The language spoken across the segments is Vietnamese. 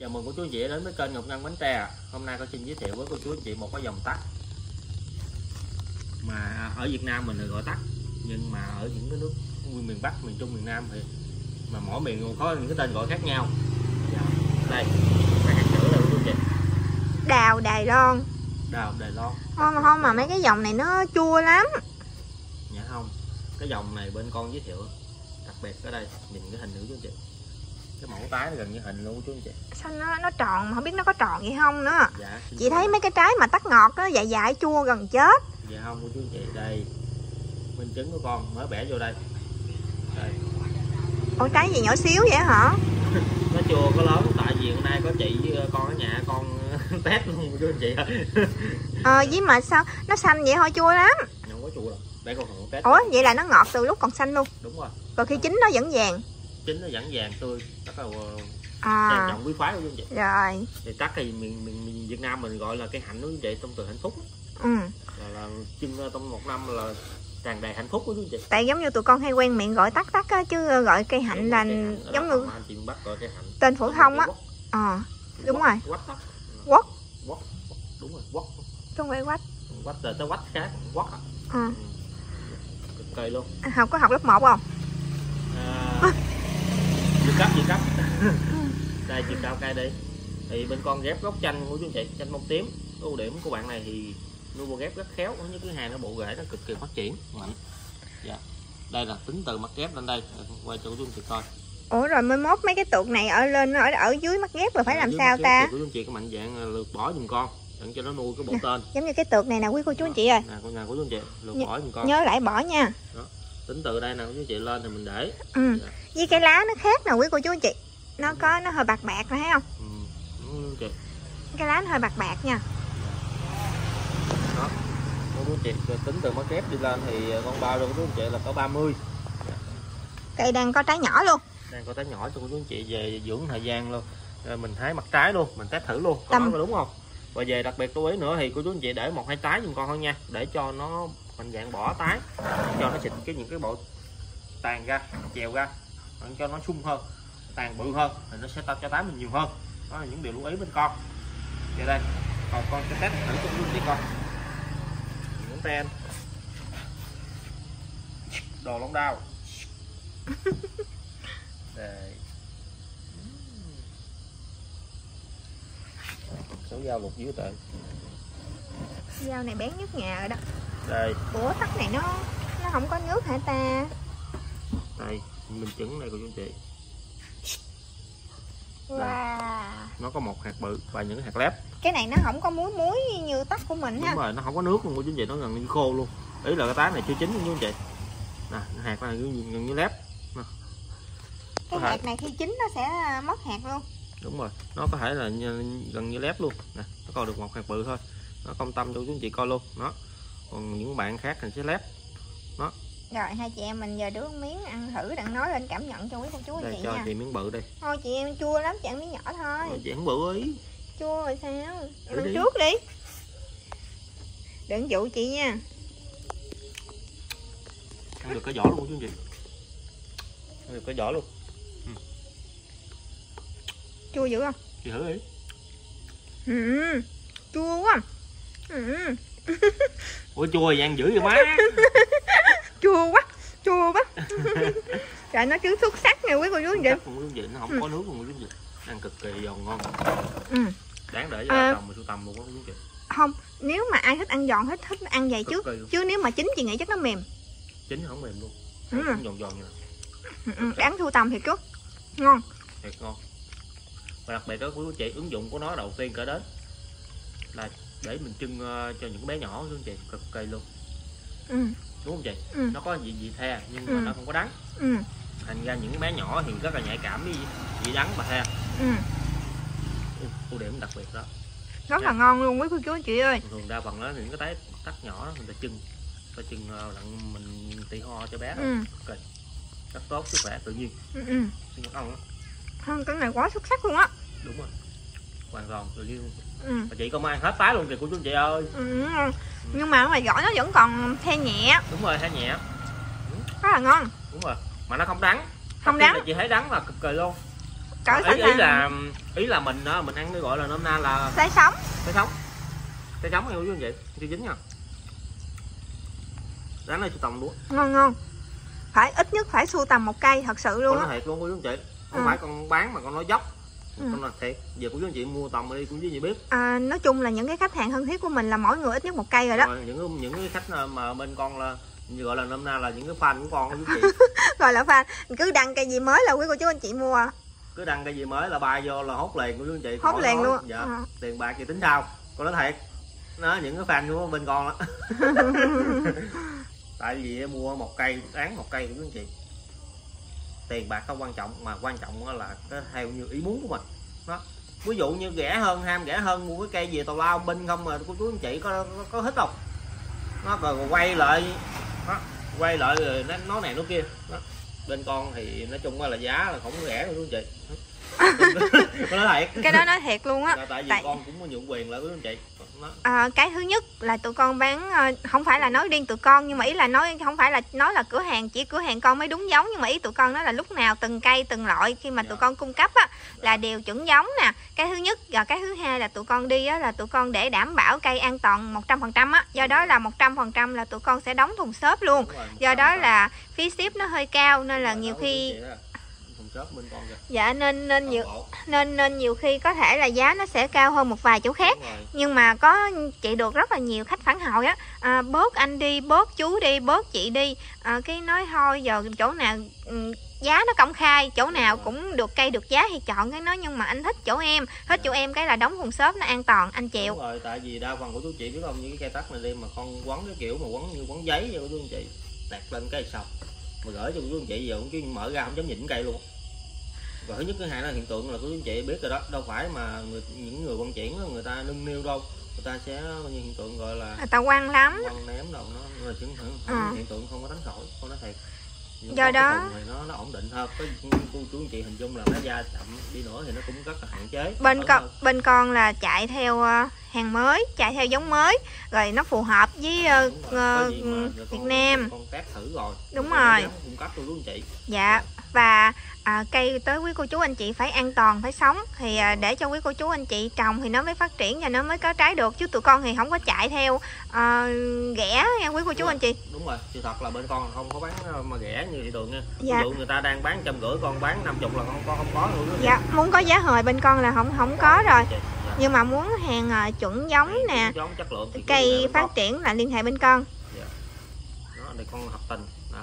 Chào mừng cô chú anh chị đến với kênh Ngọc Ngân Bánh Tre. Hôm nay con xin giới thiệu với cô chú anh chị một cái dòng tắc mà ở Việt Nam mình gọi tắc, nhưng mà ở những cái nước miền Bắc, miền Trung, miền Nam thì mà mỗi miền có những cái tên gọi khác nhau. Đây, cái hạt sữa đây cô chú anh chị. Đào Đài Loan. Đào Đài Loan. Không mà mấy cái dòng này nó chua lắm. Dạ không, cái dòng này bên con giới thiệu đặc biệt ở đây, nhìn cái hình nữa chú anh chị. Cái mẫu tái nó gần như hình luôn chú anh chị. Sao nó tròn mà không biết nó có tròn vậy không nữa. Dạ, chị thấy mấy cái trái mà tắc ngọt nó dại dại chua gần chết. Dạ không cô chú anh chị, đây minh chứng của con mới bẻ vô đây. Đây. Ủa trái gì nhỏ xíu vậy hả? Nó chua có lớn, tại vì hôm nay có chị với con ở nhà con test luôn chú anh chị. Với mà sao nó xanh vậy thôi, chua lắm. Không có chua đâu, để con thử test. Ủa vậy là nó ngọt từ lúc còn xanh luôn. Đúng rồi. Rồi khi chín nó vẫn vàng. Chín nó vẫn vàng tươi, rất là trang trọng quý phái của chú anh chị. Rồi. Thì tắc thì mình Việt Nam mình gọi là cây hạnh của chú anh chị, trong từ hạnh phúc. Là chưng trong một năm là tràn đầy hạnh phúc của chú anh chị. Tại giống như tụi con hay quen miệng gọi tắc á, chứ gọi cây hạnh là giống như tên phổ thông á. Đúng rồi. Quất tắc. Quất. Đúng rồi, quất. Không phải quách. Quách là tới quách khác, quất á. Cực kỳ luôn. Có học lớp 1 không? Dự cấp. Đây chiều cao cây đi. Thì bên con ghép gốc chanh của chú anh chị, chanh bông tím. Ưu điểm của bạn này thì nuôi ghép rất khéo, như cái hàng nó bộ rễ nó cực kỳ phát triển mạnh. Dạ. Đây là tính từ mắt ghép lên đây, quay cho chú anh chị coi. Ủa rồi mới mốt mấy cái tược này ở lên ở dưới mắt ghép rồi phải làm sao ta? Chú anh chị có mạnh dạng lược bỏ giùm con, đặng cho nó nuôi cái bộ tên. Giống như cái tược này nè quý cô chú anh chị ơi. Nè con nhà của chú anh chị, lược bỏ giùm con. Nhớ lại bỏ nha. Đó. Tính từ đây nè chú anh chị lên thì mình để. Dạ. Với cái lá nó khác nè quý cô chú anh chị. Nó hơi bạc nè thấy không? Đúng chị. Cái lá nó hơi bạc nha. Đó. Chú anh chị tính từ mắt ghép đi lên thì con bao cho chú anh chị là có 30. Cây đang có trái nhỏ luôn. Đang có trái nhỏ cho chú anh chị về dưỡng thời gian luôn. Rồi mình hái mặt trái luôn, mình test thử luôn. Có đúng không? Và về đặc biệt lưu ý nữa thì cô chú anh chị để 1-2 trái giùm con thôi nha, để cho nó mạnh dạng bỏ tái, cho nó xịt những cái bộ tàn ra, chèo ra, cho nó sung hơn, tàn bự hơn thì nó sẽ cho tái mình nhiều hơn. Đó là những điều lưu ý bên con. Về đây, còn con sẽ test thử cho chú anh chị coi. Những ten đồ lông đao. Đây. Số dao lục dưới tệ. Dao này bén nhất nhà rồi đó. Đây. Ủa tắc này nó không có nước hả ta? Đây, minh chứng đây cô chú anh chị. Wow. Nó có một hạt bự và những hạt lép. Cái này nó không có muối như tắc của mình. Đúng ha. Đúng rồi, nó không có nước luôn cô chú anh chị, nó gần như khô luôn. Ý là cái tái này chưa chín luôn chú anh chị. Nè, hạt này gần như lép. Cái hạt này khi chín nó sẽ mất hạt luôn. Đúng rồi, nó có thể là gần như lép luôn. Nè, nó còn được một hạt bự thôi. Nó công tâm cho chú anh chị coi luôn. Đó. Còn những bạn khác thì sẽ lép. Đó. Rồi hai chị em mình giờ đứa miếng ăn thử đặng nói lên cảm nhận cho quý cô chú anh chị cho nha. chị miếng bự đây. Thôi chị em chua lắm, chị ăn miếng nhỏ thôi. Chị ăn bự ý. Chua rồi sao? Em ăn trước đi. Đừng dụ chị nha. Ăn được cái vỏ luôn chú anh chị. Ăn được cái vỏ luôn. Chua dữ không? Chị thử đi. Chua quá. Ủa chua thì ăn dữ vậy má. Chua quá. Trời nó chứ xuất sắc nha quý cô chú anh chị. Nó không có nước luôn quý vị. Ăn cực kỳ giòn ngon. Đáng để cho tầm mà sưu tầm luôn đó quý vị. Không, nếu mà ai thích ăn giòn thích ăn vậy chứ nếu mà chín chị nghĩ chắc nó mềm. Chín không mềm luôn. Nó cũng giòn như này. Đáng sưu tầm thiệt chút. Ngon. Thiệt ngon. Và đặc biệt đó quý chị, ứng dụng của nó đầu tiên cỡ đến là để mình trưng cho những bé nhỏ luôn chị, cực kỳ luôn. Đúng không chị? Nó có vị the nhưng mà nó không có đắng. Thành ra những bé nhỏ thì rất là nhạy cảm với vị đắng và the. Ưu điểm đặc biệt đó. Rất là ngon luôn quý cô chú anh chị ơi. Thường đa phần đó những cái tắc nhỏ đó người ta trưng đặng mình tỉ ho cho bé. Okay. Rất tốt sức khỏe tự nhiên. Không, cái này quá xuất sắc luôn á. Đúng rồi. Hoàn toàn tự nhiên. Và chị không ăn hết tái luôn kìa cô chú anh chị ơi. Nhưng mà ngoài vỏ nó vẫn còn the nhẹ. Đúng rồi, the nhẹ. Rất là ngon. Đúng rồi. Mà nó không đắng. Không đắng. Chị thấy đắng là cực kỳ luôn. ý là mình đó, mình ăn cái gọi là nôm na là sái sống nghe chú anh chị, chưa chín nha. Ráng này sưu tầm luôn. Ngon. Phải ít nhất phải sưu tầm 1 cây thật sự luôn á. Con nó thiệt luôn cô chú anh chị. Không phải con bán mà con nói dốc. Con là thiệt. Giờ cô chú anh chị mua tầm đi cô chú anh chị biết. Nói chung là những cái khách hàng thân thiết của mình là mỗi người ít nhất 1 cây rồi đó. Rồi, những cái khách mà bên con là gọi là nôm na là những cái fan của con cô chú chị. Gọi là fan, cứ đăng cây gì mới là quý cô chú anh chị mua. Cứ đăng cây gì mới là bay vô là hốt liền cô chú anh chị. Hốt liền luôn. Dạ. Tiền bạc gì tính sao? Con nói thiệt. Nó những cái fan của bên con đó. Tại vì mua 1 cây, bán 1 cây của chú anh chị. Tiền bạc không quan trọng, mà quan trọng là cái theo như ý muốn của mình. Đó. Ví dụ như rẻ hơn, ham rẻ hơn, mua cái cây gì tào lao binh không mà cô chú anh chị có thích không? Nó rồi quay lại đó, quay lại rồi nó này nó kia. Đó. Bên con thì nói chung là giá là không rẻ đâu chú anh chị. Nói thiệt. Cái đó nói thiệt luôn á. Tại vì con cũng có nhượng quyền lại với anh chị. Cái thứ nhất là tụi con bán, không phải là nói riêng tụi con, nhưng mà ý là nói không phải là nói là cửa hàng chỉ cửa hàng con mới đúng giống, nhưng mà ý tụi con nói là lúc nào từng cây từng loại khi mà tụi con cung cấp á là đều chuẩn giống nè. Cái thứ nhất, và cái thứ hai là tụi con đi á là tụi con để đảm bảo cây an toàn 100% á, do đó là 100% là tụi con sẽ đóng thùng xốp luôn. Do đó là phí ship nó hơi cao nên là nhiều khi dạ nên nhiều khi có thể là giá nó sẽ cao hơn một vài chỗ khác. Nhưng mà có chị được rất là nhiều khách phản hồi á, bớt anh đi, bớt chú đi, bớt chị đi, cái nói thôi giờ chỗ nào giá nó công khai, chỗ nào cũng được cây được giá thì chọn cái đó, nhưng mà anh thích chỗ em, chỗ em cái là đóng thùng xốp nó an toàn, anh chịu. Đúng rồi, tại vì đa phần của chú chị biết không, như cái cây tắc này đi mà con quấn cái kiểu mà quấn như quấn giấy vậy của chú anh chị, đặt lên cái xong mà gửi cho chú anh chị giờ cũng chứ mở ra không dám nhìn cây luôn. Và thứ nhất cái hai là hiện tượng là của chú anh chị biết rồi đó, đâu phải mà những người vận chuyển đó, người ta nâng niu đâu, người ta sẽ như hiện tượng gọi là người ta quăng lắm, quăng ném đâu, nó là chứng hiện tượng không có đánh khỏi, con nói thiệt. Do đó nó ổn định hơn. Có cô chú anh chị hình dung là nó da chậm đi nữa thì nó cũng rất là hạn chế. Bên con là chạy theo hàng mới, chạy theo giống mới rồi nó phù hợp với Việt Nam. Con test thử rồi. Đúng rồi. Cung cấp cho chú anh chị. Dạ. Và cây tới quý cô chú anh chị phải an toàn, phải sống thì để cho quý cô chú anh chị trồng thì nó mới phát triển và nó mới có trái được, chứ tụi con thì không có chạy theo ghẻ nha quý cô chú anh chị. Đúng rồi, sự thật là bên con không có bán mà ghẻ như thị trường nha. Dạ. Ví dụ người ta đang bán 150, con bán 50 là con không có nữa. Dạ, muốn có giá hời bên con là không có rồi. Dạ. Nhưng mà muốn hàng chuẩn giống nè, chất lượng cây phát triển là liên hệ bên con. Dạ. Đó, đây con hợp tình. Đó.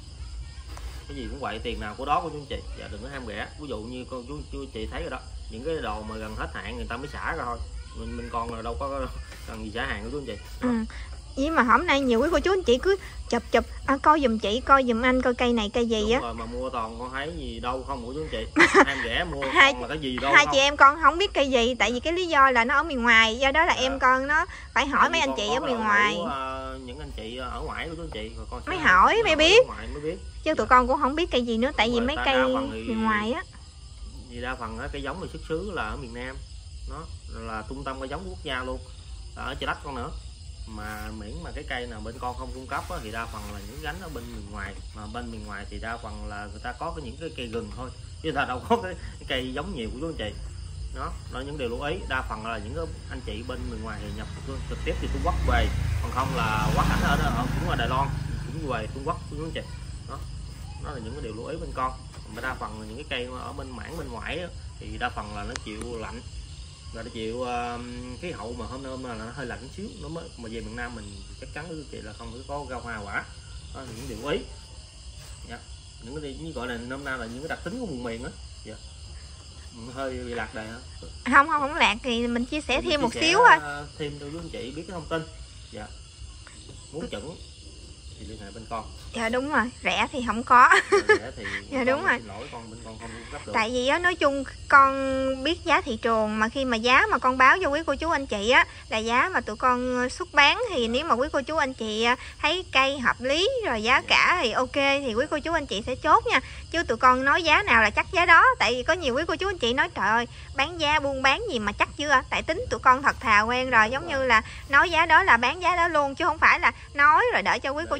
Cái gì cũng vậy, tiền nào của đó của chú anh chị. Dạ, đừng có ham rẻ. Ví dụ như con chú chị thấy rồi đó, những cái đồ mà gần hết hạn người ta mới xả ra thôi. Mình còn là đâu có cần gì xả hàng của chú anh chị. Vậy mà hôm nay nhiều quý cô chú anh chị cứ chụp coi giùm chị, coi giùm anh coi cây này cây gì á. Rồi mà mua toàn con thấy gì đâu không của chú anh chị. Ham rẻ mua con là cái gì đâu. Hai chị em con không biết cây gì, tại vì cái lý do là nó ở miền ngoài, do đó là em con nó phải hỏi mấy anh chị ở miền ngoài. Những anh chị ở ngoài của chú anh chị rồi con mới hỏi mới biết. Chứ tụi con cũng không biết cây gì nữa, tại vì mấy cây miền ngoài á. Vì đa phần cái giống thì xuất xứ là ở miền Nam. Nó là trung tâm cái giống quốc gia luôn. Ở Chợ Đắc con nữa. Mà miễn mà cái cây nào bên con không cung cấp á, thì đa phần là những gánh ở bên miền ngoài, mà bên miền ngoài thì đa phần là người ta có những cái cây gừng thôi, chứ ta đâu có cái cây giống nhiều của chú anh chị. Đó những điều lưu ý, đa phần là những cái anh chị bên miền ngoài thì nhập trực tiếp từ Trung Quốc về, còn không là quá cảnh ở cũng là Đài Loan cũng về Trung Quốc của chú anh chị. Đó là những cái điều lưu ý bên con. Mà đa phần là những cái cây ở bên mảng bên ngoài á, thì đa phần là nó chịu lạnh và nó chịu khí hậu mà hôm nay là nó hơi lạnh xíu, nó mới mà về miền Nam mình chắc chắn với chị là không có rau hoa quả. Đó là những điều ý. Dạ. Những cái như gọi là nôm na là những cái đặc tính của vùng miền á. Dạ. Hơi bị lạc đề hả? Không lạc thì mình chia sẻ thêm một xíu thôi. Thêm cho quý anh chị biết cái thông tin. Dạ. Muốn chuẩn thì liên hệ bên con. Dạ đúng rồi, rẻ thì không có. Rẻ thì dạ đúng rồi. Con bên con không cung cấp được. Tại vì á, nói chung con biết giá thị trường, mà khi mà giá mà con báo cho quý cô chú anh chị á là giá mà tụi con xuất bán, thì nếu mà quý cô chú anh chị thấy cây hợp lý rồi giá cả thì ok thì quý cô chú anh chị sẽ chốt nha. Chứ tụi con nói giá nào là chắc giá đó, tại vì có nhiều quý cô chú anh chị nói trời ơi bán giá buôn bán gì mà chắc chưa, tại tính tụi con thật thà quen rồi, giống như là nói giá đó là bán giá đó luôn, chứ không phải là nói rồi đợi cho quý cô chú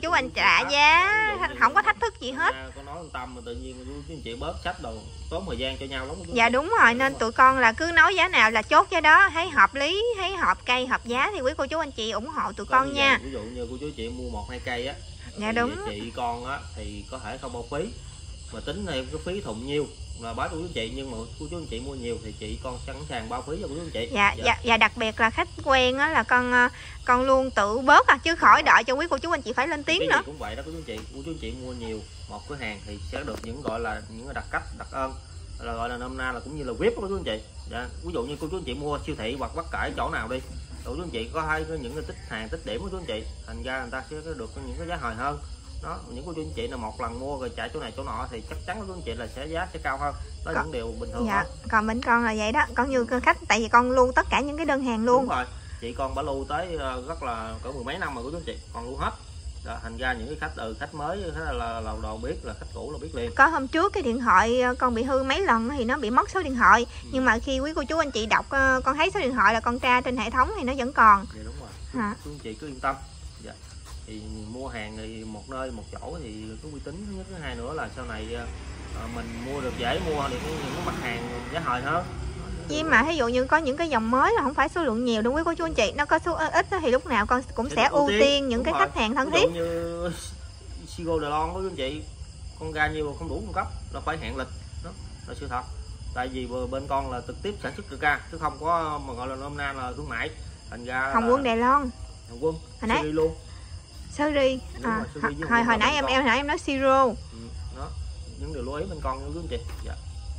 chú anh trả giá, không có thách thức gì hết. Có nói tâm mà tự nhiên chú anh chị bớt sách đồ tốn thời gian cho nhau lắm. Dạ đúng rồi, nên tụi con là cứ nói giá nào là chốt giá đó, thấy hợp lý, thấy hợp cây hợp giá thì quý cô chú anh chị ủng hộ tụi con nha. Ví dụ như cô chú anh chị mua 1-2 cây á, dạ đúng, chị con á thì có thể không bao phí, mà tính theo cái phí thùng nhiêu là báo cho quý anh chị, nhưng mà cô chú anh chị mua nhiều thì chị con sẵn sàng bao phí cho cô chú anh chị. Dạ đặc biệt là khách quen á là con luôn tự bớt chứ khỏi đợi cho quý cô chú anh chị phải lên tiếng nữa. Cũng vậy đó cô chú anh chị mua nhiều một cửa hàng thì sẽ được những gọi là những đặc cách đặc ơn, là gọi là nôm na là cũng như là VIP của cô chú anh chị. Dạ. Ví dụ như cô chú anh chị mua siêu thị hoặc bất kể chỗ nào đi, cô chú anh chị có hay có những cái tích hàng tích điểm của chú anh chị, thành ra người ta sẽ được những cái giá hời hơn. Đó, những cô chú anh chị là một lần mua rồi chạy chỗ này chỗ nọ thì chắc chắn cô chú anh chị là giá sẽ cao hơn. Đó là những điều bình thường. Dạ, còn bên con là vậy đó, con như khách, tại vì con lưu tất cả những cái đơn hàng luôn. Đúng rồi, chị con đã lưu tới rất là cỡ 10 mấy năm rồi cô chú anh chị, còn lưu hết. Đó, thành ra những cái khách mới là đầu biết, là khách cũ là biết liền. Có hôm trước cái điện thoại con bị hư mấy lần thì nó bị mất số điện thoại, nhưng mà khi quý cô chú anh chị đọc con thấy số điện thoại là con tra trên hệ thống thì nó vẫn còn. Dạ đúng rồi. Chú anh chị cứ yên tâm. Dạ. Thì mua hàng thì một nơi một chỗ thì có uy tín, thứ nhất, thứ hai nữa là sau này mình mua được dễ mua được những cái mặt hàng giá hời hơn. Nhưng mà ví dụ như có những cái dòng mới là không phải số lượng nhiều đâu quý cô chú anh chị, nó có số ít thì lúc nào con cũng sẽ ưu tiên những cái khách hàng thân thiết. Như Sigo Đà Lon của chú anh chị, con ra nhiều không đủ cung cấp là phải hẹn lịch, đó là sự thật. Tại vì bên con là trực tiếp sản xuất được ra chứ không có mà gọi là nôm na là thương mại, thành ra Hồng Quân Đài Loan, Hồng Quân Siri luôn. Siri hồi nãy em nói Siro. Đó, những điều lưu ý bên con chú anh chị. Dạ.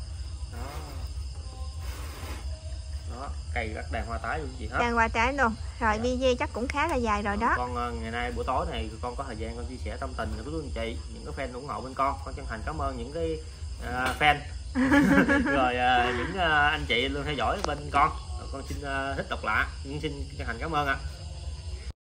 Đó, cây rất đàn hoa tái luôn chị hết. Đàn hoa trái luôn. Rồi dạ. Video chắc cũng khá là dài rồi đó. Con ngày nay buổi tối này con có thời gian con chia sẻ tâm tình với quý anh chị, những cái fan ủng hộ bên con chân thành cảm ơn những cái fan rồi những anh chị luôn theo dõi bên con xin thích độc lạ, nhưng xin chân thành cảm ơn ạ.